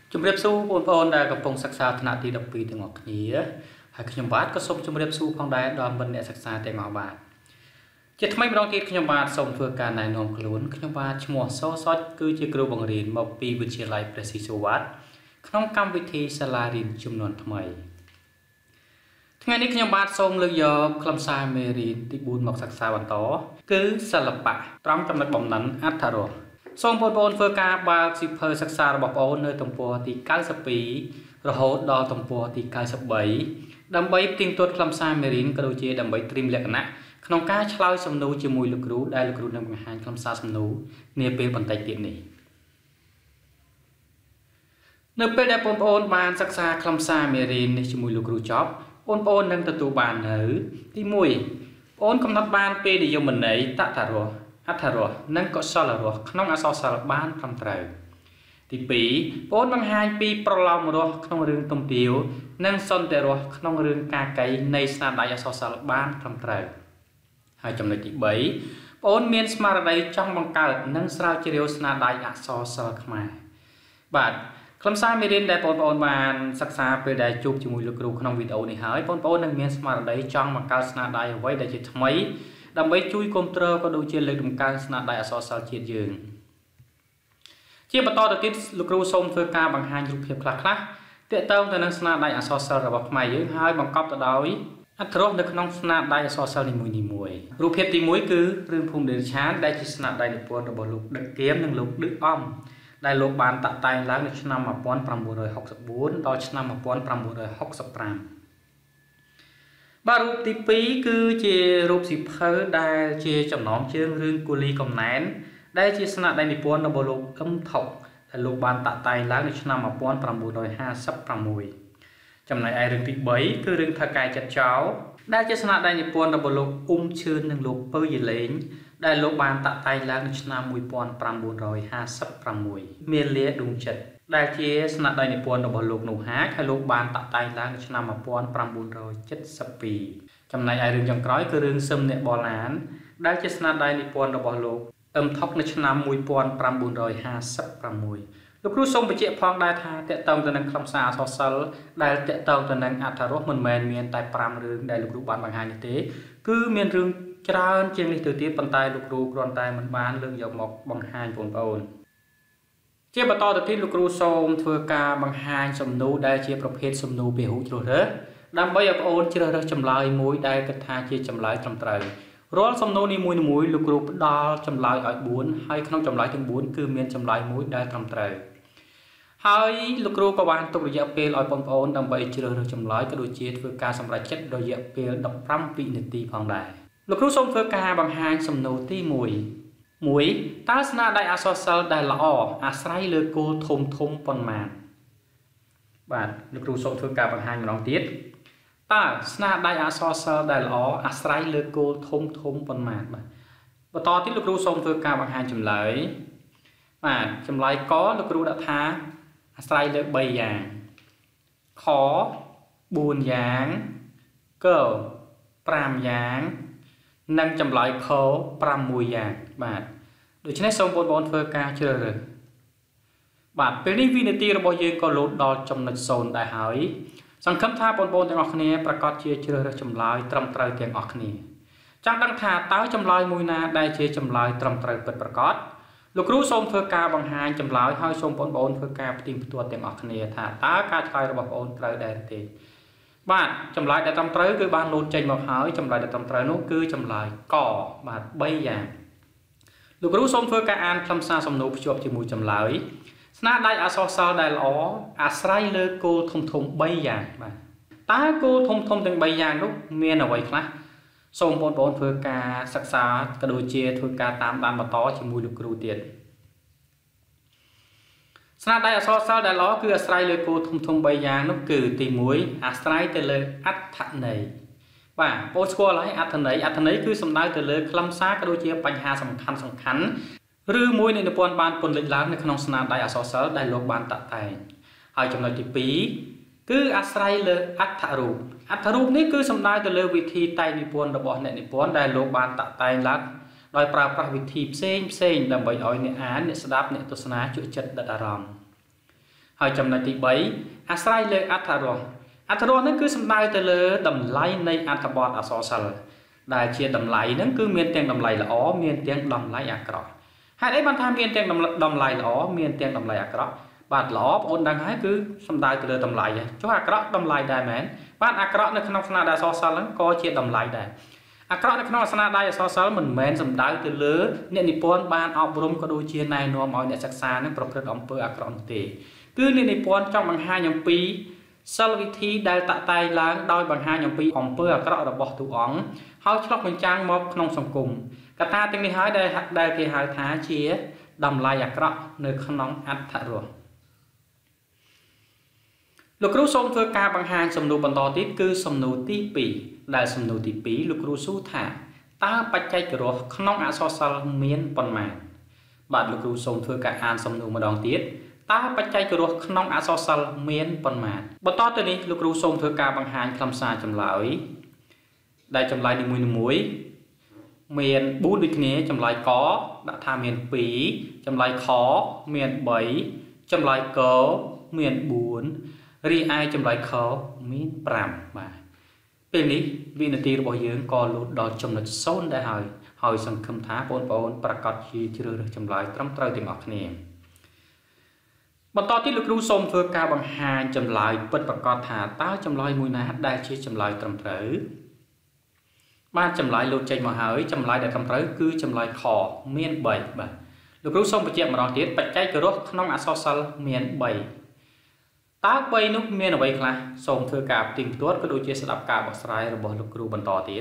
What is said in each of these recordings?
ជំរាបសួរបងប្អូនដែលកំពុងសិក្សាថ្នាក់ទី12ទាំងអស់គ្នាហើយខ្ញុំបាទក៏សូមជម្រាបសួរផងដែរដល់មិត្តអ្នកសិក្សាទាំងអស់បាទជាថ្មីម្ដងទៀតខ្ញុំបាទសូមធ្វើការណែនាំខ្លួនខ្ញុំបាទឈ្មោះសសុចគឺជាគ្រូបង្រៀនមកពីវិទ្យាល័យព្រះស៊ីសុវត្ថិក្នុងកម្មវិធីសាលារៀនចំនួនថ្មីថ្ងៃនេះខ្ញុំបាទសូមលើកយកខ្លឹមសារមេរៀនទី4មកសិក្សាបន្តគឺសិល្បៈត្រង់ចំណុចបំណិនអត្ថរសសូមបងប្អូនធ្វើការបើកសៀវភៅសិក្សារបស់បងប្អូននៅទំព័រទី92រហូតដល់ទំព័រទី93ដើម្បីផ្ទៀងផ្ទាត់ខ្លឹមសារមេរៀនក៏ដូចជាដើម្បីត្រៀមលក្ខណៈក្នុងការឆ្លើយសំណួរជាមួយលោកគ្រូដែលលោកគ្រូនឹងបង្ហាញខ្លឹមសារសំណួរនាពេលបន្តិចទៀតនេះនៅពេលដែលបងប្អូនបានសិក្សាខ្លឹមសារមេរៀននេះជាមួយលោកគ្រូចប់បងប្អូននឹងទទួលបាននៅទី1បងប្អូនកំណត់បានពេលនិយមន័យតថរសអត្ថរសនិងកុសលរសក្នុងអក្សរសិល្ប៍បានត្រឹមត្រូវទី2បងប្អូនបង្ហាញពីប្រឡោមរសក្នុងរឿងទំទាវនិងសន្តិរសក្នុងរឿងកាកៃនៃស្នាដៃអក្សរសិល្ប៍បានត្រឹមត្រូវហើយចំណុចទី3បងប្អូនមានស្មារតីចង់បង្កើតនិងស្រាវជ្រាវស្នាដៃអក្សរសិល្ប៍ខ្មែរបាទខ្លឹមសារមេរៀនដែលបងប្អូនបានសិក្សាពេលដែលជួបជាមួយលោកគ្រូក្នុងវីដេអូនេះហើយបងប្អូននឹងមានស្មារតីចង់បង្កើតស្នាដៃអ្វីដែលជាថ្មីដើម្បីជួយគ្រប់គ្រងក៏ដូចជាលើកតម្កើងស្នាដៃអក្សរសិល្ប៍ជាតិយើងជាបន្តទៅទៀតលោកគ្រូសូមធ្វើការបង្ហាញរូបភាពខ្លះៗទាក់ទងទៅនឹងស្នាដៃអក្សរសិល្ប៍របស់ខ្មែរយើងហើយបង្កប់ទៅដោយអត្ថរសនៅក្នុងស្នាដៃអក្សរសិល្ប៍នីមួយៗរូបភាពទី1គឺរឿងភូមិដេរឆានដែលជាស្នាដៃនិពន្ធរបស់លោកដឹកគៀមនិងលោកឌឹកអំដែលលោកបានតាក់តែងឡើងនៅឆ្នាំ1964ដល់ឆ្នាំ1965បាទរូបទី2គឺជារូបសៀវភៅដែលជាចំណងជើងរឿងគូលីកំណែនដែលជាស្នាដៃនិពន្ធរបស់លោកកឹមថុកដែលលោកបានតាក់តែងឡើងនៅឆ្នាំ1956ចំណែកឯរឿងទី3គឺរឿងថៅកែចិត្តចោលដែលជាស្នាដៃនិពន្ធរបស់លោកអ៊ុំឈឿននិងលោកពៅយីលេងដែលលោកបានតាក់តែងឡើងនៅឆ្នាំ1956មាលាដួងចិត្តដែលជាស្នាដៃនិពន្ធរបស់លោកនោះហាកហើយលោកបានតាក់តែងឡើងនៅឆ្នាំ1972ចំណែកឯរឿងចុងក្រោយគឺរឿងសឹមអ្នកបលានដែលជាស្នាដៃនិពន្ធរបស់លោកអឹមថុកនៅឆ្នាំ1956លោកគ្រូសូមបញ្ជាក់ផងដែរថាតកតងទៅនឹងខ្លឹមសារអក្សរសិល្ប៍ដែលតកតងទៅនឹងអត្ថរសមិនមែនមានតែ5រឿងដែលលោកគ្រូបានបង្ហាញនេះទេគឺមានរឿងច្រើនជាងនេះទៅទៀតប៉ុន្តែលោកគ្រូគ្រាន់តែមិនបានលើកយកមកបង្ហាញបងប្អូនជាបន្តទៅទៀតលោកគ្រូសូមធ្វើការបង្ហាញសំណួរដែលជាប្រភេទសំណួរពហុជ្រើសរើសដើម្បីឲ្យបងប្អូនជ្រើសរើសចម្លើយមួយដែលគិតថាជាចម្លើយត្រឹមត្រូវរាល់សំណួរនីមួយៗលោកគ្រូផ្ដល់ចម្លើយឲ្យ4ហើយក្នុងចម្លើយទាំង4គឺមានចម្លើយមួយដែលត្រឹមត្រូវហើយលោកគ្រូក៏បានទុករយៈពេលឲ្យបងប្អូនដើម្បីជ្រើសរើសចម្លើយក៏ដូចជាធ្វើការសម្រេចចិត្តរយៈពេល15វិនាទីផងដែរលោកគ្រូសូមធ្វើការបង្ហាញសំណួរទី1តើស្នាដៃអក្សរសិល្ប៍ដែលល្អអាស្រ័យលើគោលធំប៉ុន្មានបាទលោកគ្រូសូមធ្វើការបង្ហាញម្ដងទៀតតើស្នាដៃអក្សរសិល្ប៍ដែលល្អអាស្រ័យលើគោលធំប៉ុន្មានបាទបន្តទៀតលោកគ្រូសូមធ្វើការបង្ហាញចម្លើយបាទចម្លើយកលោកគ្រូដាក់ថាអាស្រ័យលើ3យ៉ាងខ4យ៉ាងក5យ៉ាងនិងចម្លើយខ6យ៉ាងបាទដូច្នេះសូមបងប្អូនធ្វើការជ្រើសរើសបាទពេលនេះវិនាទីរបស់យើងក៏លោតដល់ចំណុច0ដែរហើយសង្ឃឹមថាបងប្អូនទាំងអស់គ្នាប្រកាសជាជ្រើសរើសចម្លើយត្រឹមត្រូវទាំងអស់គ្នាចង់ដឹងថាតើចម្លើយមួយណាដែលជាចម្លើយត្រឹមត្រូវពិតប្រាកដលោកគ្រូសូមធ្វើការបង្ហាញចម្លើយហើយសូមបងប្អូនធ្វើការផ្ទៀងផ្ទាត់ទាំងអស់គ្នាថាតើការឆ្លើយរបស់បងប្អូនត្រូវដែរទេបាទចម្លើយដែលត្រឹមត្រូវគឺបានលោតចេញមកហើយចម្លើយដែលត្រឹមត្រូវនោះគឺចម្លើយកបាទ3យ៉ាងលោកគ្រូសូមធ្វើការអានខ្លឹមសារសំណួរភ្ជាប់ជាមួយចម្លើយស្នាដៃអក្សរសិល្ប៍ដែលល្អអាស្រ័យលើគោលធំ3យ៉ាងបាទតើគោលធំទាំង3យ៉ាងនោះមានអ្វីខ្លះសូមបងប្អូនធ្វើការសិក្សាក៏ដូចជាធ្វើការតាមដានបន្តជាមួយលោកគ្រូទៀតស្នាដៃអក្សរសិល្ប៍ដែលល្អគឺអាស្រ័យលើគោលធំ3យ៉ាងនោះគឺទី1អាស្រ័យទៅលើអត្ថន័យបាទបងស្គាល់ហើយអត្ថន័យគឺសំដៅទៅលើខ្លឹមសារក៏ដូចជាបញ្ហាសំខាន់ឬមួយនៃនិពន្ធបានពន្យល់ឡើងនៅក្នុងស្នាដៃអក្សរសិល្ប៍ដែលលោកបានតាក់តែងហើយចំណុចទី2គឺអាស្រ័យលើអត្ថរូបនេះគឺសំដៅទៅលើវិធីតែងនិពន្ធរបស់អ្នកនិពន្ធដែលលោកបានតាក់តែងឡើងដោយប្រើប្រាស់វិធីផ្សេងដើម្បីឲ្យអ្នកអានអ្នកស្ដាប់អ្នកទស្សនាជក់ចិត្តដិតអារម្មណ៍ហើយចំណុចទី3អាស្រ័យលើអត្ថរសហ្នឹងគឺសំដៅទៅលើតម្លៃនៃអត្ថបទអក្សរសិល្ប៍ដែលជាតម្លៃហ្នឹងគឺមានទាំងតម្លៃល្អមានទាំងតម្លៃអាក្រក់ហេតុអីបានថាមានទាំងតម្លៃល្អមានទាំងតម្លៃអាក្រក់បាទល្អបងប្អូនដឹងហើយគឺសំដៅទៅលើតម្លៃចុះអាក្រក់តម្លៃដែរមែនបាទអាក្រក់នៅក្នុងស្នាដៃអក្សរសិល្ប៍ហ្នឹងក៏ជាតម្លៃដែរអាក្រក់នៅក្នុងស្នាដៃអក្សរសិល្ប៍មិនមែនសំដៅទៅលើអ្នកនិពន្ធបានអប់រំក៏ដូចជាណែនាំឲ្យអ្នកសិក្សានឹងប្រព្រឹត្តអំពើអាក្រក់នោះទេគឺអ្នកនិពន្ធចង់បង្ហាញអំពីសិលវិធីដែលតាក់តែងឡើងដោយបង្ហាញអំពីអំពើអាក្រក់របស់តួអង្គហើយឆ្លុះបញ្ចាំងមកក្នុងសង្គមកត្តាទាំងនេះហើយដែលគេហៅថាជាតម្លៃអាក្រក់នៅក្នុងអត្ថរសលោកគ្រូសូមធ្វើការបង្ហាញសំណួរបន្តទៀតគឺសំណួរទី2ដែលសំណួរទី2លោកគ្រូសួរថាតើបច្ចេករសក្នុងអក្សរសិល្ប៍មានប៉ុន្មានបាទលោកគ្រូសូមធ្វើការអានសំណួរម្ដងទៀតតើបច្ចេករសក្នុងអក្សរសិល្ប៍មានប៉ុន្មានបន្តទៅនេះលោកគ្រូសូមធ្វើការបង្ហាញខ្លឹមសារចម្លើយដែលចម្លើយនីមួយៗមាន4ដូចគ្នាចម្លើយកដាក់ថាមាន2ចម្លើយខមាន3ចម្លើយកមាន4រីឯចម្លើយខមាន5បាទពេលនេះវិនាទីរបស់យើងក៏លូតដល់ចំណុច0ដែរហើយសង្ឃឹមថាបងប្អូនប្រកាសជាជ្រើសរើសចម្លើយត្រឹមត្រូវទាំងអស់គ្នាបន្តទៀតលោកគ្រូសូមធ្វើការបង្ហាញចម្លើយពិតប្រាកដថាតើចម្លើយមួយណាដែលជាចម្លើយត្រឹមត្រូវបាទចម្លើយលោតចេញមកហើយចម្លើយដែលត្រឹមត្រូវគឺចម្លើយខមាន3បាទលោកគ្រូសូមបញ្ជាក់ម្ដងទៀតបច្ចេករសក្នុងអក្សរសិល្ប៍មាន3តើ3នោះមានអ្វីខ្លះសូមធ្វើការផ្ទៀងផ្ទាត់ក៏ដូចជាស្ដាប់ការបកស្រាយរបស់លោកគ្រូបន្តទៀត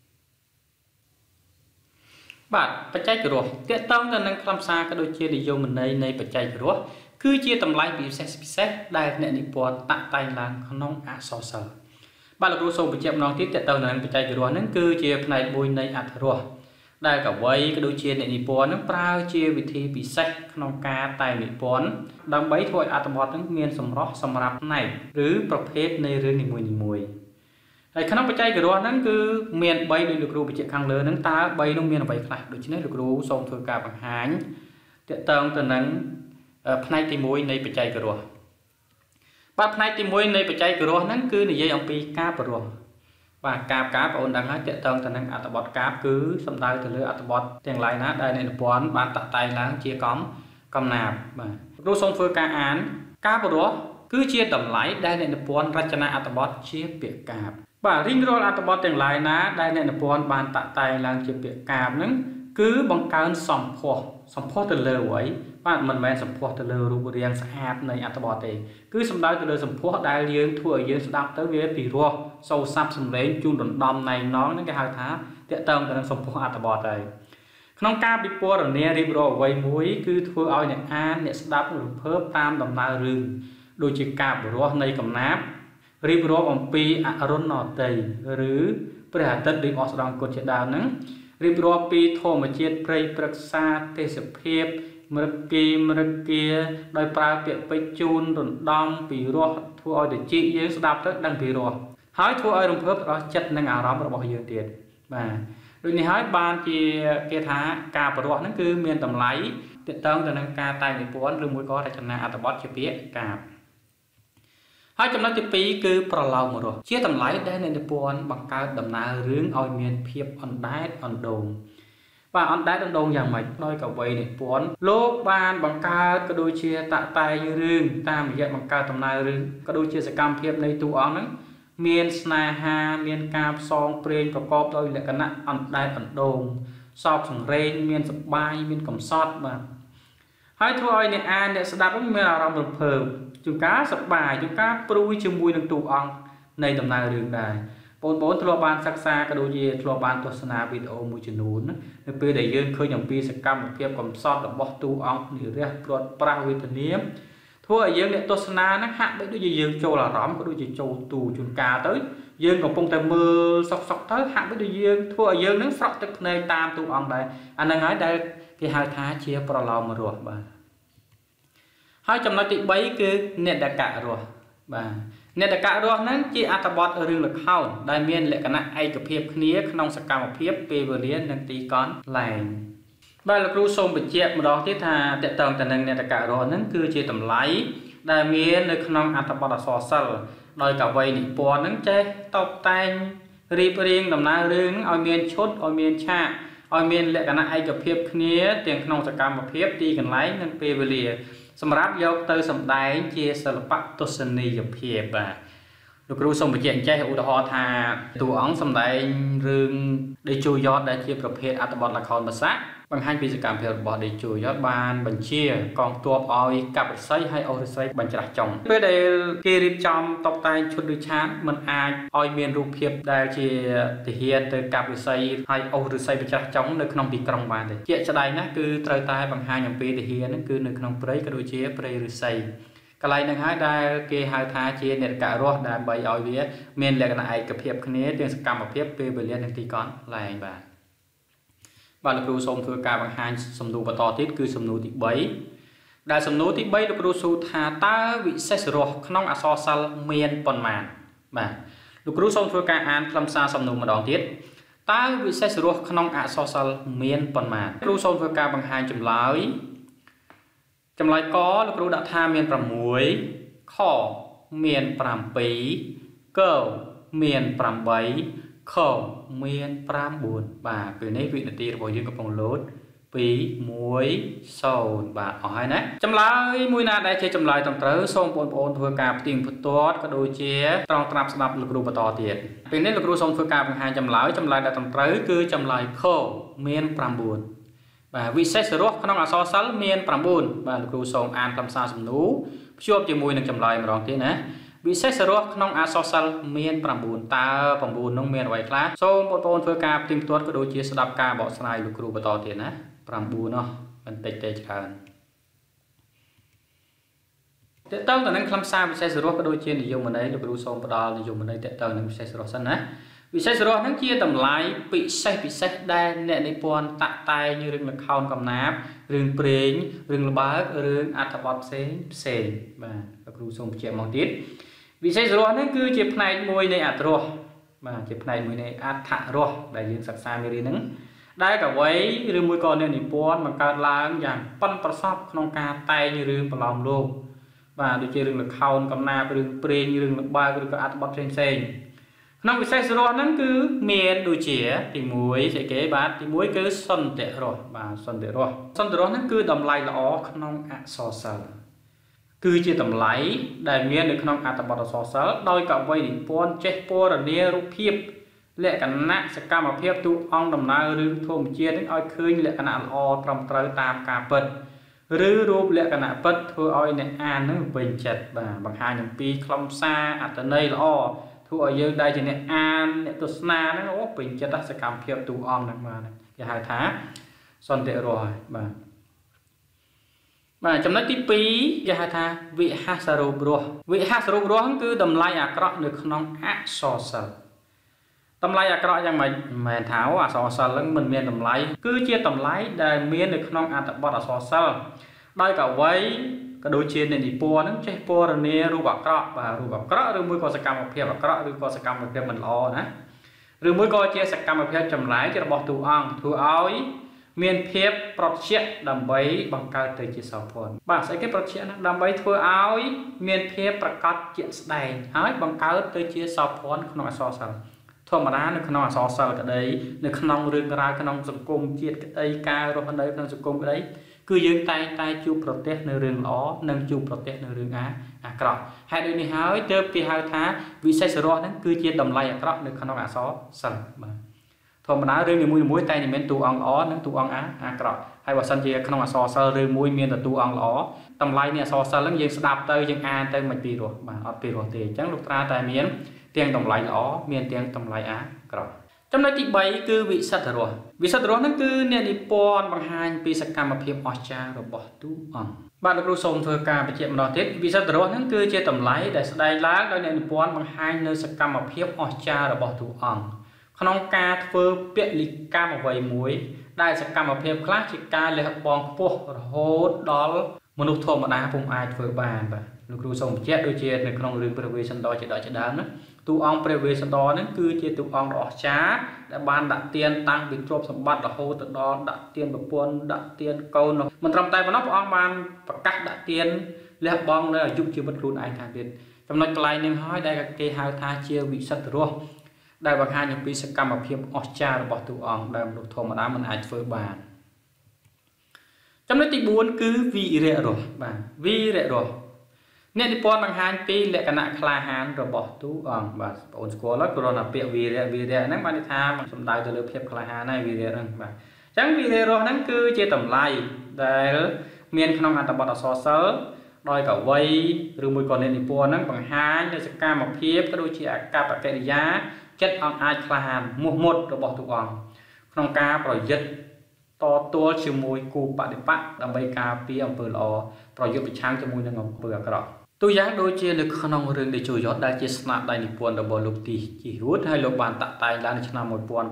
បាទបច្ចេករសទាក់ទងទៅនឹងខ្លឹមសារក៏ដូចជានិយមន័យនៃបច្ចេករសគឺជាតម្លៃពិសេសដែលអ្នកនិពន្ធតាក់តែងឡើងក្នុងអក្សរសិល្ប៍បាទលោកគ្រូសូមបញ្ជាក់ម្ដងទៀតទាក់ទងនឹងបច្ចេករសហ្នឹងគឺជាផ្នែកមួយនៃអត្ថរសដែលកវីក៏ដូចជាអ្នកនិពន្ធហ្នឹងប្រើជាវិធីពិសេសក្នុងការតែងនិពន្ធដើម្បីធ្វើឲ្យអត្ថបទហ្នឹងមានសម្រស់សម្រាប់ផ្នែកឬប្រភេទនៃរឿងនីមួយៗហើយក្នុងបច្ចេករសហ្នឹងគឺមាន3ដូចលោកគ្រូបញ្ជាក់ខាងលើហ្នឹងតើ3នោះមានអ្វីខ្លះដូច្នេះលោកគ្រូសូមធ្វើការបង្ហាញទាក់ទងទៅនឹងផ្នែកទី1នៃបច្ចេករសបាទផ្នែកទី1នៃបច្ចេករសហ្នឹងគឺនិយាយអំពីការប្រោះបាទកាបបងប្អូនដឹងហើយទាក់ទងទៅនឹងអត្ថបទកាបគឺសំដៅទៅលើអត្ថបទទាំងឡាយណាដែលអ្នកនិពន្ធបានតាក់តែងឡើងជាកំណាព្យបាទគ្រូសូមធ្វើការអានការប្រោះគឺជាតម្លៃដែលអ្នកនិពន្ធរចនាអត្ថបទជាពាក្យកាបបាទរៀងរាល់អត្ថបទទាំងឡាយណាដែលអ្នកនិពន្ធបានតាក់តែងឡើងជាពាក្យកាបហ្នឹងគឺបង្កើនសម្ផស្សទៅលើអ្វីបាទមិនមែនសម្ផស្សទៅលើរូបរាងស្អាតនៃអត្ថបទទេគឺសំដៅទៅលើសម្ផស្សដែលយើងធ្វើឲ្យយើងស្ដាប់ទៅវាពីរោះសូរស័ព្ទសំឡេងជូនដណ្ដំណៃណងហ្នឹងគេហៅថាតាក់ទងទៅនឹងសម្ផស្សអត្ថបទហើយក្នុងការពិពណ៌នារៀបរាប់អ្វីមួយគឺធ្វើឲ្យអ្នកអានអ្នកស្ដាប់រំភើបតាមដំណើររឿងដូចជាការបរោះនៃកំណាព្យរៀបរាប់អំពីអរុណតីឬព្រះអាទិត្យរៀបអស្ដងគុណជាដើមហ្នឹងរៀបរាប់ពីធម្មជាតិព្រៃព្រឹក្សាទេសភាពមរគាដោយប្រើពាក្យពេចន៍ជូនរំដំពីរោះធ្វើឲ្យតិចយើងស្ដាប់ទៅដឹងពីរោះហើយធ្វើឲ្យរំភើបដល់ចិត្តនិងអារម្មណ៍របស់យើងទៀតបាទដូចនេះហើយបានជាគេថាការប្រោះហ្នឹងគឺមានតម្លៃទាក់ទងទៅនឹងការតែងនិពន្ធឬមួយក៏រចនាអត្ថបទជាពាក្យកាបហើយចំណុចទី2គឺប្រឡោមរសជាតម្លៃដែលអ្នកនិពន្ធបង្កើតដំណើររឿងឲ្យមានភាពអណ្ដែតអណ្ដូងបាទអណ្ដែតអណ្ដូងយ៉ាងម៉េចដោយកវីនិពន្ធលោកបានបង្កើតក៏ដូចជាតាក់តែងរឿងតាមរយៈបង្កើតដំណើររឿងក៏ដូចជាសកម្មភាពនៃតួអង្គហ្នឹងមានស្នេហាមានការផ្សងព្រេងប្រកបដោយលក្ខណៈអណ្ដែតអណ្ដូងសោកសង្រេងមានសប្បាយមានកំសត់បាទហើយធ្វើឲ្យអ្នកអានអ្នកស្ដាប់មានអារម្មណ៍រំភើបជួនកាលសប្បាយជួនកាលព្រួយជាមួយនឹងតួអង្គនៃដំណើររឿងដែរបងប្អូនធ្លាប់បានសិក្សាក៏ដូចជាធ្លាប់បានទស្សនាវីដេអូមួយចំនួននៅពេលដែលយើងឃើញអំពីសកម្មភាពកំសត់របស់តួអង្គនិរះព្រាត់ប្រាសវេទនាធ្វើឲ្យយើងអ្នកទស្សនាហ្នឹងហាក់ដូចជាយើងចូលអារម្មណ៍ក៏ដូចជាចូលទូជួនកាលទៅយើងកំពុងតែមើលសុកទៅហាក់ដូចជាយើងធ្វើឲ្យយើងហ្នឹងស្រក់ទឹកភ្នែកតាមតួអង្គដែរអាហ្នឹងហើយដែលគេហៅថាជាប្រឡោមរសបាទហើយចំណុចទី3គឺនេតករសបាទនេតករសហ្នឹងជាអត្ថបទរឿងល្ខោនដែលមានលក្ខណៈឯកភាពគ្នាក្នុងសកម្មភាពពេលវេលានិងទីកន្លែងបាទលោកគ្រូសូមបញ្ជាក់ម្ដងទៀតថាតកតងទៅនឹងនេតករសហ្នឹងគឺជាតម្លៃដែលមាននៅក្នុងអត្ថបទអក្សរសិល្ប៍ដោយកវីនិពន្ធនឹងចេះតបតែងរៀបរៀងដំណើររឿងឲ្យមានឈុតឲ្យមានឆាកឲ្យមានលក្ខណៈឯកភាពគ្នាទាំងក្នុងសកម្មភាពទីកន្លែងនិងពេលវេលាសម្រាប់យកទៅសម្ដែងជាសិល្បៈទស្សនីយភាពបាទលោកគ្រូសូមបញ្ជាក់ចេះឧទាហរណ៍ថាតួអង្គសម្ដែងរឿងដេជោយ៉តដែលជាប្រភេទអត្ថបទល្ខោនភាសាបង្ហាញពីសកម្មភាពរបស់ដេជោយ៉តបានបញ្ជាកងទ័ពឲ្យកាប់ឫស្សីហើយអូសឫស្សីបញ្ច្រាស់ចុងពេលដែលគេរៀបចំតុបតែងឈុតឬឆាកมันអាចឲ្យមានរូបភាពដែលជាទាហានទៅកាប់ឫស្សីហើយអូសឫស្សីបញ្ច្រាស់ចុងនៅក្នុងទីក្រុងបានទេជាក់ស្ដែងណាស់គឺត្រូវតែបង្ហាញអំពីទាហានហ្នឹងគឺនៅក្នុងព្រៃក៏ដូចជាព្រៃឫស្សីកន្លែងហ្នឹងហើយដែលគេហៅថាជានេរករស់ដើម្បីឲ្យវាមានលក្ខណៈឯកភាពគ្នាទាំងសកម្មភាពពេលវេលានិងទីកន្លែងបាទលោកគ្រូសូមធ្វើការបង្ហាញសំណួរបន្តទៀតគឺសំណួរទី3ដែលសំណួរទី3លោកគ្រូសួរថាតើវិសេសរស់ក្នុងអក្សរសិល្ប៍មានប៉ុន្មានបាទលោកគ្រូសូមធ្វើការអានខ្លឹមសារសំណួរម្ដងទៀតតើវិសេសរស់ក្នុងអក្សរសិល្ប៍មានប៉ុន្មានគ្រូសូមធ្វើការបង្ហាញចម្លើយកលោកគ្រូដាក់ថាមាន6ខមាន7កមាន8ខមាន9បាទពេលនេះវិនាទីរបស់យើងកំពុងលោត2 1 0បាទអស់ហើយណាចម្លើយមួយណាដែលជាចម្លើយត្រឹមត្រូវសូមបងប្អូនធ្វើការផ្ទៀងផ្ទាត់ក៏ដូចជាត្រង់ត្រាប់ស្ដាប់លោកគ្រូបន្តទៀតពេលនេះលោកគ្រូសូមធ្វើការបង្ហាញចម្លើយដែលត្រឹមត្រូវគឺចម្លើយខមាន9បាទវិសេសរស់ក្នុងអក្សរសិល្ប៍មាន9បាទលោកគ្រូសូមអានខ្លឹមសារសំណួរភ្ជាប់ជាមួយនឹងចម្លើយម្ដងទៀតណាវិសេសរស់ក្នុងអក្សរសិល្ប៍មាន9តើ9នោះមានអ្វីខ្លះសូមបងប្អូនធ្វើការផ្ទៀងផ្ទាត់ក៏ដូចជាស្ដាប់ការបកស្រាយលោកគ្រូបន្តទៀតណា9នោះបន្តិចទេច្រើនតើតើនឹងខ្លឹមសារវិសេសរស់ក៏ដូចជានិយមន័យលោកគ្រូសូមផ្ដល់និយមន័យតើតើនឹងវិសេសរស់សិនណាវិសេសរស់ហ្នឹងជាតម្លៃពិសេសដែលអ្នកនិពន្ធតាក់តែងរឿងល្ខោនកំណាព្យរឿងព្រេងរឿងល្បើករឿងអត្ថបទផ្សេងបាទលោកគ្រូសូមបញ្ជាក់មកទៀតវិសេសរស់ហ្នឹងគឺជាផ្នែកមួយនៃអត្ថរស់បាទជាផ្នែកមួយនៃអត្ថរស់ដែលយើងសិក្សាមេរៀនហ្នឹងដែលកវីឬមួយក៏អ្នកនិពន្ធបង្កើតឡើងយ៉ាងប៉ិនប្រសប់ក្នុងការតែងរឿងប្រឡំលោកបាទដូចជារឿងល្ខោនកំណាព្យរឿងព្រេងរឿងល្បើកឬក៏អត្ថបទផ្សេងក្នុងវិសេសរស់ហ្នឹងគឺមានដូចជាទី1ស្អីគេបាទទី1គឺសន្តិរស់បាទសន្តិរស់ហ្នឹងគឺតម្លៃល្អក្នុងអក្សរសិល្ប៍គឺជាតម្លៃដែលមាននៅក្នុងអត្ថបទអក្សរសិល្ប៍ដោយកវីនិពន្ធចេះពណ៌នារូបភាពលក្ខណៈសកម្មភាពតួអង្គដំណើររឿងធម្មជាតិនឹងឲ្យឃើញលក្ខណៈល្អត្រឹមត្រូវតាមការពិតឬរូបលក្ខណៈពិតធ្វើឲ្យអ្នកអាននឹងពេញចិត្តបាទបង្ហាញអំពីខ្លឹមសារអត្ថន័យល្អធ្វើឲ្យយើងដែលជាអ្នកអានអ្នកទស្សនាហ្នឹងអូពេញចិត្តសកម្មភាពតួអង្គហ្នឹងបាទគេហៅថាសន្តិរស់បាទចំណុចទី2គេហៅថាវិហាសរូបរស់គឺតម្លៃអាក្រក់នៅក្នុងអក្សរសិល្ប៍តម្លៃអាក្រក់យ៉ាងម៉េចមិនមែនថាអក្សរសិល្ប៍ហ្នឹងមិនមានតម្លៃគឺជាតម្លៃដែលមាននៅក្នុងអត្ថបទអក្សរសិល្ប៍ដោយកវីក៏ដូចជាអ្នកនិពន្ធហ្នឹងចេះពណ៌នារូបអាក្រក់បាទរូបអាក្រក់ឬមួយក៏សកម្មភាពអាក្រក់ឬក៏សកម្មភាពមិនល្អណាឬមួយក៏ជាសកម្មភាពចម្លែករបស់តួអង្គធ្វើឲ្យមានភាពប្រតិជាដើម្បីបង្កើតទៅជាសោភ័ណបាទស្អីគេប្រតិជាណាដើម្បីធ្វើឲ្យមានភាពប្រកបជាក់ស្ដែងហើយបង្កើតទៅជាសោភ័ណក្នុងអក្សរសិល្ប៍ធម្មតានៅក្នុងអក្សរសិល្ប៍ក្តីនៅក្នុងរឿងរ៉ាវក្នុងសង្គមជាតិក្តីការរស់នៅក្នុងសង្គមក្តីគឺយើងតែងតែជួបប្រទះនៅរឿងល្អនិងជួបប្រទះនៅរឿងអាក្រក់ហេតុដូចនេះហើយទើបគេហៅថាវិសេសរស់ហ្នឹងគឺជាតម្លៃអាក្រក់នៅក្នុងអក្សរសិល្ប៍បាទធម្មតារឿងនីមួយៗតែមានតួអង្គល្អនិងតួអង្គអាក្រក់ហើយបើសិនជាក្នុងអក្សរសិល្ប៍រឿងមួយមានតួអង្គល្អតម្លៃនៃអក្សរសិល្ប៍ហ្នឹងយើងស្ដាប់ទៅយើងអានទៅមិនពីរោះបាទអត់ពីរោះទេអញ្ចឹងលោកត្រាតែមានទាំងតម្លៃល្អមានទាំងតម្លៃអាក្រក់ចំណុចទី3គឺវិសិទ្ធរស់ហ្នឹងគឺអ្នកនិពន្ធបង្ហាញពីសកម្មភាពអស្ចារ្យរបស់តួអង្គបាទលោកគ្រូសូមធ្វើការបញ្ជាក់ម្ដងទៀតវិសិទ្ធរស់ហ្នឹងគឺជាតម្លៃដែលស្ដែងឡើងដោយអ្នកនិពន្ធបង្ហាញនៅសកម្មភាពអស្ចារ្យរបស់តួអង្គក្នុងការធ្វើពលិកម្មអ្វីមួយដែលសកម្មភាពខ្លះជាការលះបង់ខ្ពស់រហូតដល់មនុស្សធម្មតាពុំអាចធ្វើបានបាទលោកគ្រូសូមបញ្ជាក់ដូចជានៅក្នុងរឿងព្រះវេស្សន្តរជាដើមណាតួអង្គព្រះវេស្សន្តរហ្នឹងគឺជាតួអង្គដ៏អស្ចារ្យដែលបានដាក់ទានតាំងពីទ្រព្យសម្បត្តិរហូតដល់ដាក់ទានប្រពន្ធដាក់ទានកូនមិនត្រឹមតែប៉ុណ្ណោះព្រះអង្គបានប្រកាសដាក់ទានលះបង់នៅអាយុជីវិតខ្លួនឯងថាទៀតចំណុចកន្លែងនេះហើយដែលគេហៅថាជាវិសិទ្ធិរស់ដែលបង្ហាញអំពីសកម្មភាពអស្ចារ្យរបស់តួអង្គដែលមនុស្សធម្មតាមិនអាចធ្វើបានចំណុចទី4គឺវីរៈរស់បាទវីរៈរស់អ្នកនិពន្ធបង្ហាញពីលក្ខណៈក្លាហានរបស់តួអង្គបាទបងប្អូនស្គាល់ហើយគ្រាន់តែពាក្យវីរៈហ្នឹងបានន័យថាសំដៅទៅលើភាពក្លាហានហើយវីរៈហ្នឹងបាទអញ្ចឹងវីរៈរស់ហ្នឹងគឺជាតម្លៃដែលមានក្នុងអត្ថបទអក្សរសិល្ប៍ដោយកវីឬមួយក៏អ្នកនិពន្ធហ្នឹងបង្ហាញនៅសកម្មភាពក៏ដូចជាអាកប្បកិរិយាចិត្តអង់អាចក្លាហានមុះមុតរបស់តួអង្គក្នុងការប្រយុទ្ធតទល់ជាមួយគូបដិបត្តិដើម្បីការពារអំពើល្អប្រយុទ្ធប្រឆាំងជាមួយនឹងអំពើអាក្រក់តួយ៉ាងដូចជានៅក្នុងរឿងតេជោយតដែលជាស្នាដៃនិពន្ធរបស់លោកទីជីហួតហើយលោកបានតាក់តែងឡើងនៅឆ្នាំ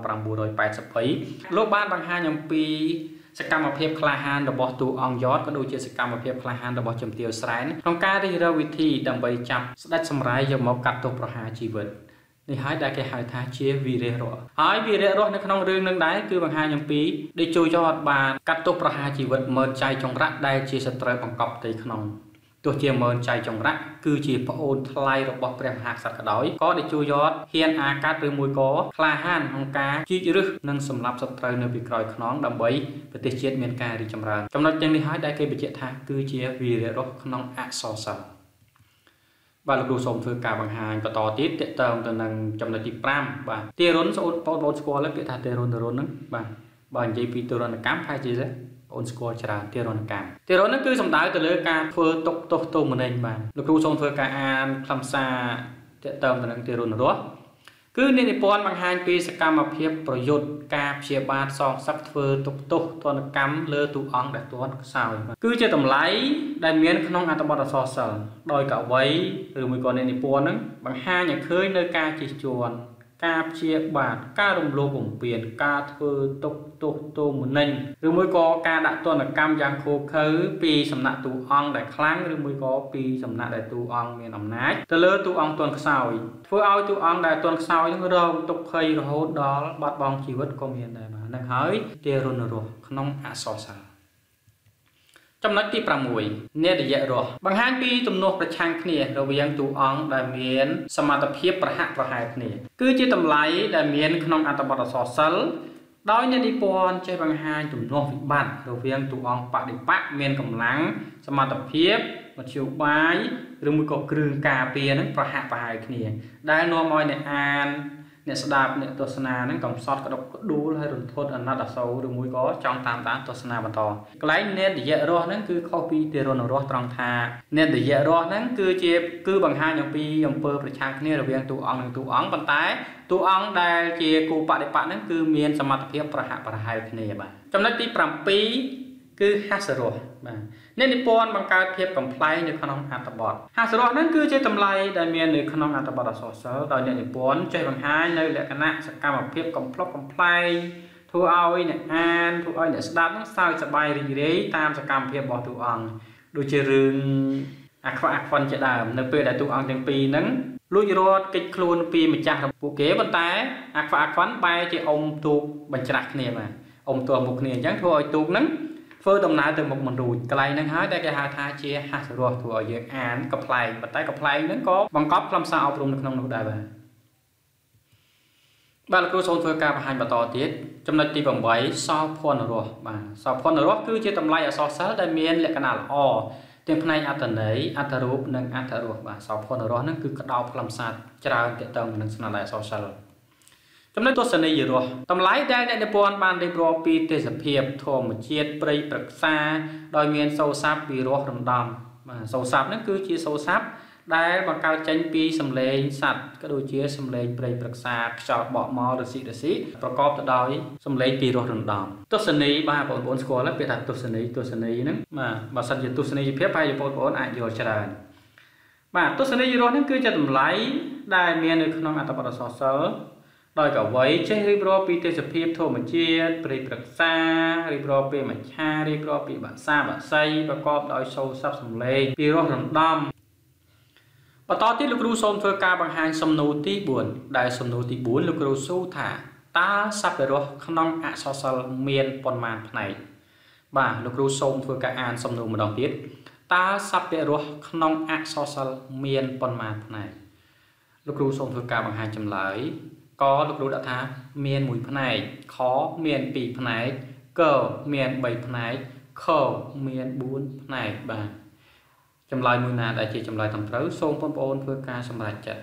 1982លោកបានបង្ហាញអំពីសកម្មភាពក្លាហានរបស់តួអង្គយតក៏ដូចជាសកម្មភាពក្លាហានរបស់ជំទាវស្រែនក្នុងការរិះរកវិធីដើម្បីចាប់ស្ដេចសម្រ័យយកមកកាត់ទោសប្រហារជីវិតនេះហើយដែលគេហៅថាជាវីរៈរស់ហើយវីរៈរស់នៅក្នុងរឿងនឹងដែរគឺបង្ហាញអំពីតេជោយតបានកាត់ទោសប្រហារជីវិតមើលចៃចង្រៈដែលជាសត្រូវបង្កប់ផ្ទៃក្នុងទោះជាមើលចៃចង្រៈគឺជាប្អូនថ្លៃរបស់ព្រះមហាក្សត្រក៏ដោយក៏តេជោយតហ៊ានអាកាត់ឬមួយក៏ក្លាហានក្នុងការជីករឹសនិងសម្លាប់សត្រូវនៅពីក្រោយខ្នងដើម្បីប្រទេសជាតិមានការរីកចម្រើនចំណុចទាំងនេះហើយដែលគេបញ្ជាក់ថាគឺជាវីរៈរស់ក្នុងអក្សរសិល្ប៍បាទលោកគ្រូសូមធ្វើការបង្ហាញបន្តទៀតតកតងទៅនឹងចំណុចទី5បាទទារុណបងប្អូនស្គាល់ហើយពាក្យថាទារុណហ្នឹងបាទបើនិយាយពីទារុណកម្មហើយជាបងស្គាល់ច្រើនទារុណកម្មទារុណហ្នឹងគឺសំដៅទៅលើការធ្វើទុកទោសទោសមនិញបាទលោកគ្រូសូមធ្វើការអានខ្លឹមសារតកតងទៅនឹងទារុណរស់គឺអ្នកនិពន្ធបង្ហាញពីសកម្មភាពប្រយុទ្ធការព្យាបាទសងសឹកធ្វើទុកទោសទណ្ឌកម្មលើតួអង្គដែលទាន់ខ្សោយគឺជាតម្លៃដែលមានក្នុងអត្ថបទអក្សរសិល្ប៍ដោយកវីឬមួយក៏អ្នកនិពន្ធហ្នឹងបង្ហាញឲ្យឃើញនៅការជិះជាន់ការព្យាបាទការរំលោភបំពានការធ្វើទុកទោសទោសមនិញឬមួយក៏ការដាក់ទណ្ឌកម្មយ៉ាងឃោរឃៅពីសំណាក់តួអង្គដែលខ្លាំងឬមួយក៏ពីសំណាក់ដែលតួអង្គមានអំណាចទៅលើតួអង្គទាន់ខ្សោយធ្វើឲ្យតួអង្គដែលទាន់ខ្សោយនឹងរងទុក្ខភ័យរហូតដល់បាត់បង់ជីវិតក៏មានដែរបាទនឹងហើយទារុណរស់ក្នុងអក្សរសិល្ប៍ចំណុចទី6នេតយៈរស់បង្ហាញពីទំនាស់ប្រឆាំងគ្នារវាងតួអង្គដែលមានសមត្ថភាពប្រហាក់ប្រហែលគ្នាគឺជាតម្លៃដែលមានក្នុងអត្ថបទអក្សរសិល្ប៍ដោយអ្នកនិពន្ធចេះបង្ហាញទំនាស់វិបត្តិរវាងតួអង្គបដិបត្តិមានកម្លាំងសមត្ថភាពមធ្យោបាយឬមួយក៏គ្រឿងការពារនឹងប្រហាក់ប្រហែលគ្នាដែលនាំឲ្យអ្នកអានអ្នកស្ដាប់អ្នកទស្សនានឹងកំសត់ក្តុកក្តួលហើយរន្ធត់អាណិតអាសូរឬមួយក៏ចង់តាមដានទស្សនាបន្តកន្លែងនេតយៈរស់ហ្នឹងគឺខុសពីទារុណរស់ត្រង់ថានេតយៈរស់ហ្នឹងគឺបង្ហាញអំពីអំពើប្រឆាំងគ្នារវាងតួអង្គនិងតួអង្គប៉ុន្តែតួអង្គដែលជាគូបដិបត្តិហ្នឹងគឺមានសមត្ថភាពប្រហាក់ប្រហែលគ្នាបាទចំណុចទី7គឺហាសរស់បាទអ្នកនិពន្ធបង្កើតភាពកំ pl ែងនៅក្នុងអត្ថបទហាសរស់ហ្នឹងគឺជាតម្លៃដែលមាននៅក្នុងអត្ថបទអក្សរសិល្ប៍ដោយអ្នកនិពន្ធចេះបង្ហាញនៅលក្ខណៈសកម្មភាពកំ pl ែងធ្វើឲ្យអ្នកអានធ្វើឲ្យអ្នកស្ដាប់ហ្នឹងសើចសប្បាយរីករាយតាមសកម្មភាពរបស់តួអង្គដូចជារឿងអាខ្វាក់អាខ្វិនជាដើមនៅពេលដែលតួអង្គទាំងពីរហ្នឹងលួចរត់គេចខ្លួនពីម្ចាស់របស់ពួកគេប៉ុន្តែអាខ្វាក់អាខ្វិនបែរជាអុំទូកបញ្ច្រាស់គ្នាបាទអុំទោះមុខគ្នាអញ្ចឹងធ្វើឲ្យទូកហ្នឹងធ្វើដំណើរទៅមុខមិនរួចកន្លែងហ្នឹងហើយដែលគេហៅថាជាហាសរស់ធ្វើឲ្យយើងអានកំ pl ែងប៉ុន្តែកំ pl ែងហ្នឹងក៏បង្កប់ខ្លឹមសារអប់រំនៅក្នុងនោះដែរបាទលោកគ្រូសូមធ្វើការបង្ហាញបន្តទៀតចំណុចទី8សោភ័ណ្ឌរស់បាទសោភ័ណ្ឌរស់គឺជាតម្លៃអក្សរសិល្ប៍ដែលមានលក្ខណៈល្អទាំងផ្នែកអត្ថន័យអត្ថរូបនិងអត្ថរសបាទសោភ័ណ្ឌរស់ហ្នឹងគឺក្តោបខ្លឹមសារច្រើនទាក់ទងនឹងស្នាដៃអក្សរសិល្ប៍ចំណុចទស្សនីយរស់តម្លៃដែលអ្នកនិពន្ធបានរៀបរាប់ពីទេសភាពធម្មជាតិព្រៃព្រឹក្សាដោយមានសូរស័ព្ទពីរស់រំដំបាទសូរស័ព្ទហ្នឹងគឺជាសូរស័ព្ទដែលបង្កើតចេញពីសំឡេងសត្វក៏ដូចជាសំឡេងព្រៃព្រឹក្សាខ្យល់បក់មករស៊ីប្រកបទៅដោយសំឡេងពីរស់រំដំទស្សនីយបាទបងប្អូនស្គាល់ហើយពាក្យថាទស្សនីយហ្នឹងបាទបើសិនជាទស្សនីយភាពហើយបងប្អូនអាចយល់ច្រើនបាទទស្សនីយរស់ហ្នឹងគឺជាតម្លៃដែលមាននៅក្នុងអត្ថបទអក្សរសិល្ប៍ដោយកវីចេះរៀបរាប់ពីទេសភាពធម្មជាតិព្រៃព្រឹក្សារៀបរាប់ពីមច្ឆារៀបរាប់ពីបក្សាបក្សីប្រកបដោយសូរស័ព្ទសំឡេងពីរស់រំដំបន្តទៀតលោកគ្រូសូមធ្វើការបង្ហាញសំណួរទី4ដែលសំណួរទី4លោកគ្រូសួរថាតើសព្វរស់ក្នុងអក្សរសិល្ប៍មានប៉ុន្មានផ្នែកបាទលោកគ្រូសូមធ្វើការអានសំណួរម្ដងទៀត ta sắp bệ rùa nông ạc so sal miền bồn màn này lúc rú xong thưa ca bằng hai chấm lại có lúc rú đã thá miền mũi này khó miền bị này cờ miền bảy này khẩu miền bốn này bà chấm lại mũi nà đại chỉ chấm lại tầm tới xong bồn bồn thưa ca xong lại chặt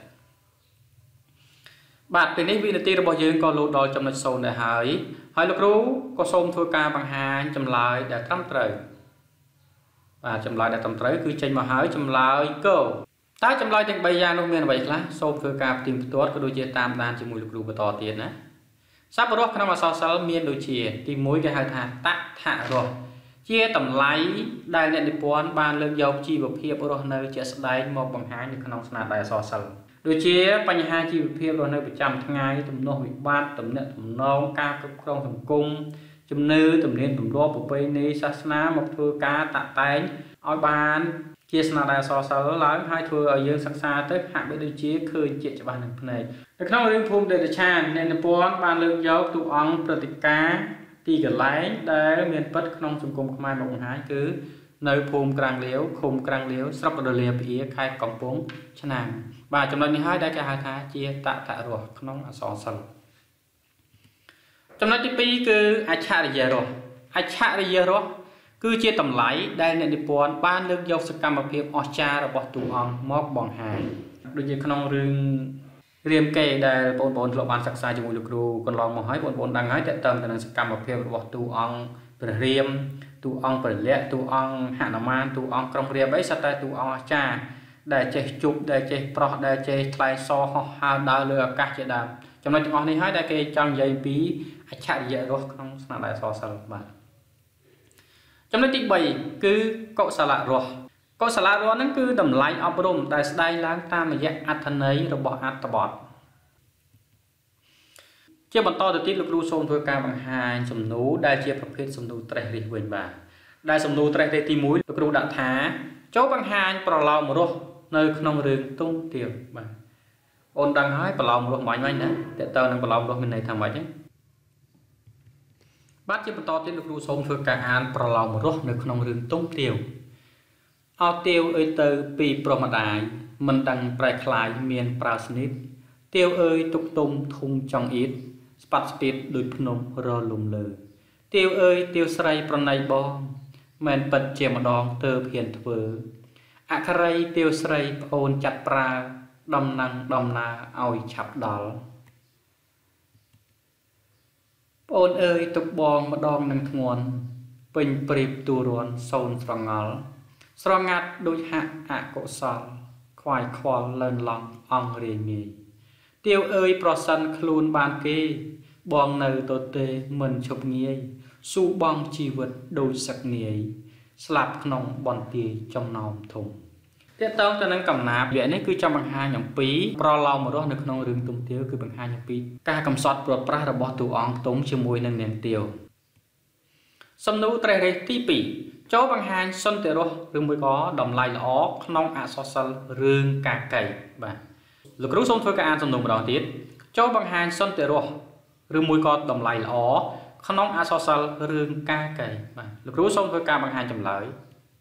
bạn từนี้วินาทีរបស់យើងក៏លោតដល់ចំណុច0ដែរហើយលោកគ្រូក៏សូមធ្វើការបង្ហាញចម្លើយដែលត្រឹមត្រូវបាទចម្លើយដែលត្រឹមត្រូវគឺចេញមកហើយចម្លើយកតើចម្លើយទាំង3យ៉ាងនោះមានអ្វីខ្លះសូមធ្វើការផ្ទៀងផ្ទាត់ក៏ដូចជាតាមដានជាមួយលោកគ្រូបន្តទៀតណាសប្បុរសក្នុងអក្សរសិល្ប៍មានដូចជាទី1គេហៅថាតថរសជាតម្លៃដែលអ្នកនិពន្ធបានលើកយកជីវភាពរស់នៅជាក់ស្ដែងមកបង្ហាញនៅក្នុងស្នាដៃអក្សរសិល្ប៍ដូចជាបញ្ហាជីវភាពរស់នៅប្រចាំថ្ងៃទំនាស់វិបត្តិទំនាក់ទំនងការគ្រប់គ្រងសង្គមជំនឿទំនៀមទម្លាប់ប្រពៃណីសាសនាមកធ្វើការតាក់តែងឲ្យបានជាស្នាដៃអក្សរសិល្ប៍ឡើងហើយធ្វើឲ្យយើងសិក្សាទៅហាក់បីដូចជាឃើញជាច្បាស់នឹងភ្នែកនៅក្នុងរឿងភូមិដេតឆានអ្នកនិពន្ធបានលើកយកតួអង្គព្រឹត្តិការណ៍ទីកន្លែងដែលមានពិតក្នុងសង្គមខ្មែរមកបង្ហាញគឺនៅភូមិក្រាំងលាវឃុំក្រាំងលាវស្រុករលាភាខេត្តកំពង់ឆ្នាំងបាទចំណុចនេះហើយដែលគេហៅថាជាតថរសក្នុងអក្សរសិល្ប៍ចំណុចទី2គឺអច្ឆរិយរសអច្ឆរិយរសគឺជាតម្លៃដែលអ្នកនិពន្ធបានលើកយកសកម្មភាពអស្ចារ្យរបស់តួអង្គមកបង្ហាញដូចជាក្នុងរឿងរៀមកេរដែលបងប្អូនធ្លាប់បានសិក្សាជាមួយលោកគ្រូកន្លងមកហើយបងប្អូនដឹងហើយតើតើទៅនឹងសកម្មភាពរបស់តួអង្គព្រះរាមតួអង្គព្រះលក្ខណ៍តួអង្គហនុមានតួអង្គក្រុងរាពណ៍អីសុទ្ធតែតួអង្គអស្ចារ្យដែលចេះជប់ដែលចេះប្រោះដែលចេះថ្លែងសរហោះហើរដើរលើអាកាសជាដើមចំណុចទាំងអស់នេះហើយដែលគេចង់និយាយពីអច្ឆរិយរសក្នុងស្នាដៃអក្សរសិល្ប៍បាទចំណុចទី3គឺកុសលរសកុសលរសហ្នឹងគឺតម្លៃអប់រំដែលស្ដែងឡើងតាមរយៈអត្ថន័យរបស់អត្ថបទជាបន្តទៅទៀតលោកគ្រូសូមធ្វើការបង្ហាញសំណួរដែលជាប្រភេទសំណួរត្រេះរិះវិញបាទដែលសំណួរត្រេះរិះទី1លោកគ្រូដាក់ថាចូលបង្ហាញប្រឡោមរសនៅក្នុងរឿងទុំទាវបាទអូនដឹងហើយប្រឡោមរសមិនវិញណាតើតើនឹងប្រឡោមរសមានន័យថាម៉េចទេបាទជាបន្តទៀតលោកគ្រូសូមធ្វើការអានប្រឡោមរសនៅក្នុងរឿងទុំទាវអោទាវអើយទៅពីប្រុសម្ដាយមិនដឹងប្រែខ្លាយមានប្រើស្និតទាវអើយទុកទុំធុំចង់អៀតស្ប៉ាត់ស្ពីតដូចភ្នំរលំលើទាវអើយទាវស្រីប្រណីបងមិនពិតជាម្ដងទើបហ៊ានធ្វើអក្ខរីទាវស្រីប្អូនចាត់ប្រើដំណឹងដំណើរឲ្យឆាប់ដល់ប្អូនអើយទុកបងម្ដងនឹងធ្ងន់ពេញព្រៀបទូរន់សូនស្រងល់ស្រងាត់ដូចហាក់អកុសលខ្វាយខ្វល់លឿនឡំអង្រាយងាយទាវអើយប្រសិនខ្លួនបានគេបងនៅទៅទេមិនឈប់ងាយស៊ូបងជីវិតដូចសឹកនាយស្លាប់ក្នុងបន្ទាយចំណោមធំតើតើទៅនឹងកំណាព្យវគ្គនេះគឺចង់បង្ហាញអំពីប្រឡោមរសនៅក្នុងរឿងទុំទាវគឺបង្ហាញអំពីការកំសត់ព្រាត់ប្រាសរបស់តួអង្គផ្ទុំជាមួយនឹងនាងទាវសំណួរត្រេះរិះទី2ចូលបង្ហាញសន្តិរសឬមួយក៏តម្លៃល្អក្នុងអក្សរសិល្ប៍រឿងកាកៃបាទលោកគ្រូសូមធ្វើការអានសំណួរម្ដងទៀតចូលបង្ហាញសន្តិរសឬមួយក៏តម្លៃល្អក្នុងអក្សរសិល្ប៍រឿងកាកៃបាទលោកគ្រូសូមធ្វើការបង្ហាញចម្លើយ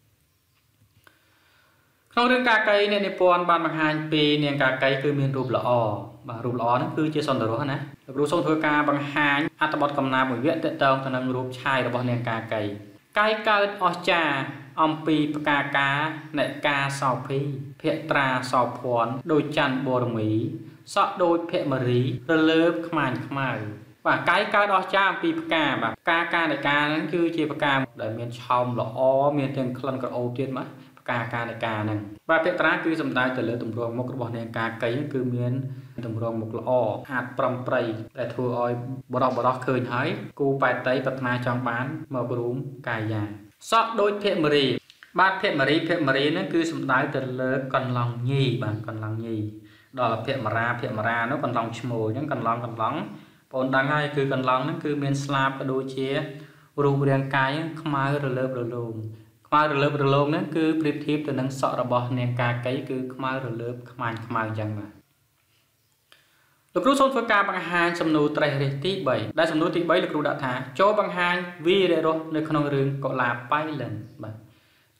ក្នុងរឿងកាកៃអ្នកនិពន្ធបានបង្ហាញពីនាងកាកៃគឺមានរូបល្អបាទរូបល្អហ្នឹងគឺជាសន្តិរសណាលោកគ្រូសូមធ្វើការបង្ហាញអត្ថបទកំណាព្យមួយវគ្គទាក់ទងទៅនឹងរូបឆាយរបស់នាងកាកៃកាយកើតអស្ចារ្យអំពីផ្កាការអ្នកការសោភីភក្ត្រាសោភ័ណ្ឌដូចច័ន្ទបរមីសក់ដូចភមរីរលើបខ្មាញខ្មៅបាទកាយកើតអស្ចារ្យអំពីផ្កាបាទផ្កាការនៃការហ្នឹងគឺជាផ្កាដែលមានឆោមល្អមានទាំងក្លិនក្រអូបទៀតមកផ្កាការនៃការហ្នឹងបាទភក្ត្រាគឺសំដៅទៅលើទម្រង់មុខរបស់នាងកាកៃគឺមានទម្រង់មុខល្អអាចប្រំប្រៃដែលធ្វើឲ្យបរោះឃើញហើយគូបែតតីប្រាថ្នាចង់បានមករួមកាយាសក់ដូចភមរីបាទភមរីហ្នឹងគឺសំដៅទៅលើកន្លងញីបាទកន្លងញីដល់ភមរានោះកន្លងឈ្មោលអញ្ចឹងកន្លងបងប្អូនដឹងហើយគឺកន្លងហ្នឹងគឺមានស្លាបក៏ដូចជារូបរាងកាយខ្មៅរលើបរលោងខ្មៅរលើបរលោងហ្នឹងគឺប្រៀបធៀបទៅនឹងសក់របស់នាងកាកៃគឺខ្មៅរលើបខ្មាញខ្មៅអញ្ចឹងបាទលោកគ្រូសូមធ្វើការបង្ហាញសំណួរត្រេះរិះទី3ដែលសំណួរទី3លោកគ្រូដាក់ថាចូលបង្ហាញវីររសនៅក្នុងរឿងកុលាបបៃលិនបាទ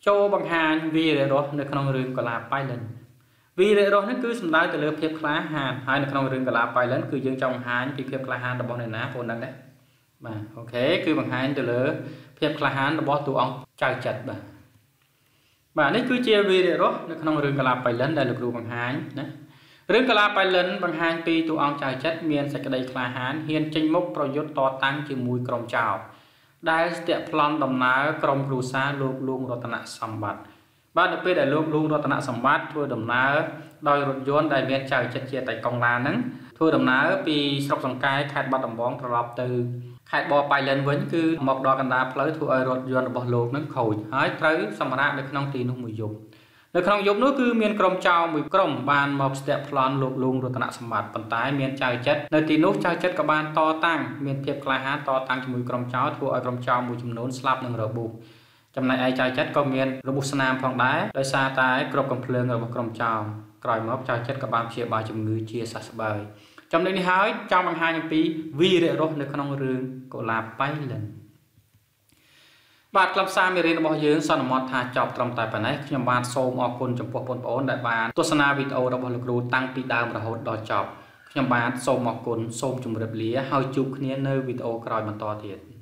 ចូលបង្ហាញវីរៈរស់នៅក្នុងរឿងកលាបៃលិនវីរៈរស់នេះគឺសំដៅទៅលើភាពក្លាហានហើយនៅក្នុងរឿងកលាបៃលិនគឺយើងចង់បង្ហាញពីភាពក្លាហានរបស់អ្នកណាបងដឹងដែរបាទអូខេគឺបង្ហាញទៅលើភាពក្លាហានរបស់តួអង្គចៅចិត្តបាទនេះគឺជាវីរៈរស់នៅក្នុងរឿងកលាបៃលិនដែលលោកគ្រូបង្ហាញណារឿងកលាបៃលិនបង្ហាញពីតួអង្គចៅចិត្តមានសេចក្តីក្លាហានហ៊ានចេញមុខប្រយុទ្ធតតាំងជាមួយក្រុមចៅដែលស្ទាក់ប្លន់ដំណើរក្រុមគ្រួសារលោកលួងរតនសម្បត្តិបាទនៅពេលដែលលោកលួងរតនសម្បត្តិធ្វើដំណើរដោយរថយន្តដែលមានចៅចិត្តជាតៃកង់ឡានហ្នឹងធ្វើដំណើរពីស្រុកសង្កែខេត្តបាត់ដំបងត្រឡប់ទៅខេត្តបបៃលិនវិញគឺមកដល់កណ្ដាលផ្លូវធ្វើឲ្យរថយន្តរបស់លោកនឹងខូចហើយត្រូវសម្រាកនៅក្នុងទីនោះមួយយប់នៅក្នុងយប់នោះគឺមានក្រុមចៅមួយក្រុមបានមកស្ទាក់ប្លន់លោកលួងរតនសម្បត្តិប៉ុន្តែមានចៅចិត្តនៅទីនោះចៅចិត្តក៏បានតតាំងមានភាពក្លាហានតតាំងជាមួយក្រុមចៅធ្វើឲ្យក្រុមចៅមួយចំនួនស្លាប់និងរបួសចំណែកឯចៅចិត្តក៏មានរបួសស្នាមផងដែរដោយសារតែគ្រាប់កំភ្លើងរបស់ក្រុមចៅក្រោយមកចៅចិត្តក៏បានព្យាបាលជំងឺជាសះស្បើយចំណុចនេះហើយចង់បង្ហាញអំពីវីរៈរស់នៅក្នុងរឿងកុលាបៃលិនបាទខ្លឹមសារមេរៀនរបស់យើងសន្មតថាចប់ត្រឹមតែប៉ុណ្ណេះខ្ញុំបាទសូមអរគុណចំពោះបងប្អូនដែលបានទស្សនាវីដេអូរបស់លោកគ្រូតាំងពីដើមរហូតដល់ចប់ខ្ញុំបាទសូមអរគុណសូមជម្រាបលាហើយជួបគ្នានៅវីដេអូក្រោយបន្តទៀត